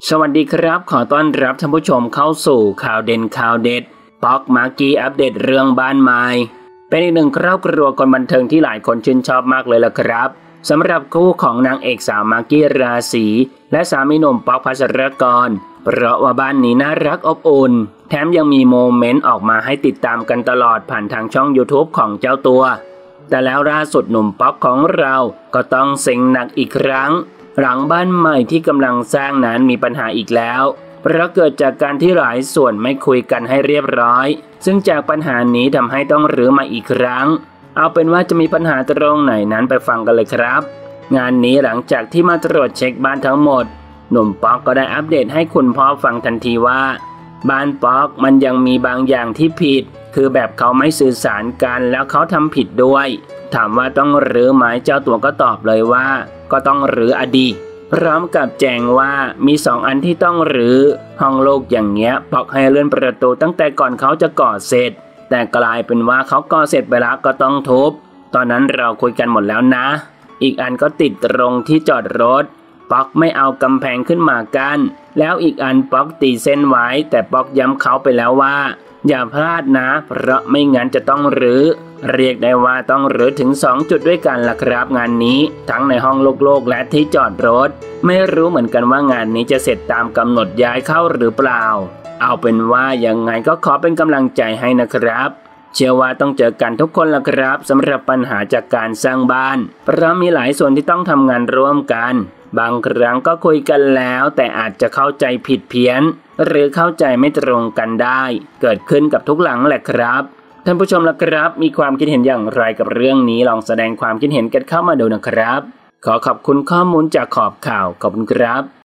สวัสดีครับขอต้อนรับท่านผู้ชมเข้าสู่ข่าวเด่นข่าวเด็ดป๊อกมากกี้อัปเดตเรื่องบ้านใหม่เป็นอีกหนึ่งครอบครัวคนบันเทิงที่หลายคนชื่นชอบมากเลยล่ะครับสำหรับคู่ของนางเอกสาวมากกี้ราศีและสามีหนุ่มป๊อกภัสรกรเพราะว่าบ้านนี้น่ารักอบอุ่นแถมยังมีโมเมนต์ออกมาให้ติดตามกันตลอดผ่านทางช่อง YouTube ของเจ้าตัวแต่แล้วล่าสุดหนุ่มป๊อกของเราก็ต้องเซ็งหนักอีกครั้งหลังบ้านใหม่ที่กำลังสร้างนั้นมีปัญหาอีกแล้วเพราะเกิดจากการที่หลายส่วนไม่คุยกันให้เรียบร้อยซึ่งจากปัญหานี้ทำให้ต้องรื้อมาอีกครั้งเอาเป็นว่าจะมีปัญหาตรงไหนนั้นไปฟังกันเลยครับงานนี้หลังจากที่มาตรวจเช็คบ้านทั้งหมดหนุ่มป๊อกก็ได้อัปเดตให้คุณพ่อฟังทันทีว่าบ้านป๊อกมันยังมีบางอย่างที่ผิดคือแบบเขาไม่สื่อสารกันแล้วเขาทำผิดด้วยถามว่าต้องรื้อไหมเจ้าตัวก็ตอบเลยว่าก็ต้องรื้ออดีตพร้อมกับแจ้งว่ามี2 อันที่ต้องรื้อห้องโล่งอย่างเงี้ยป๊อกให้เลื่อนประตูตั้งแต่ก่อนเขาจะก่อเสร็จแต่กลายเป็นว่าเขาก่อเสร็จไปแล้วก็ต้องทุบตอนนั้นเราคุยกันหมดแล้วนะอีกอันก็ติดตรงที่จอดรถป๊อกไม่เอากำแพงขึ้นมากั้นแล้วอีกอันป๊อกตีเส้นไว้แต่ป๊อกย้ำเขาไปแล้วว่าอย่าพลาดนะเพราะไม่งั้นจะต้องรื้อเรียกได้ว่าต้องรื้อถึง2 จุดด้วยกันล่ะครับงานนี้ทั้งในห้องโล่งๆและที่จอดรถไม่รู้เหมือนกันว่างานนี้จะเสร็จตามกำหนดย้ายเข้าหรือเปล่าเอาเป็นว่ายังไงก็ขอเป็นกำลังใจให้นะครับเชื่อว่าต้องเจอกันทุกคนล่ะครับสำหรับปัญหาจากการสร้างบ้านเพราะมีหลายส่วนที่ต้องทำงานร่วมกันบางครั้งก็คุยกันแล้วแต่อาจจะเข้าใจผิดเพี้ยนหรือเข้าใจไม่ตรงกันได้เกิดขึ้นกับทุกหลังแหละครับท่านผู้ชมล่ะครับมีความคิดเห็นอย่างไรกับเรื่องนี้ลองแสดงความคิดเห็นกันเข้ามาดูนะครับขอขอบคุณข้อมูลจากขอบข่าวขอบคุณครับ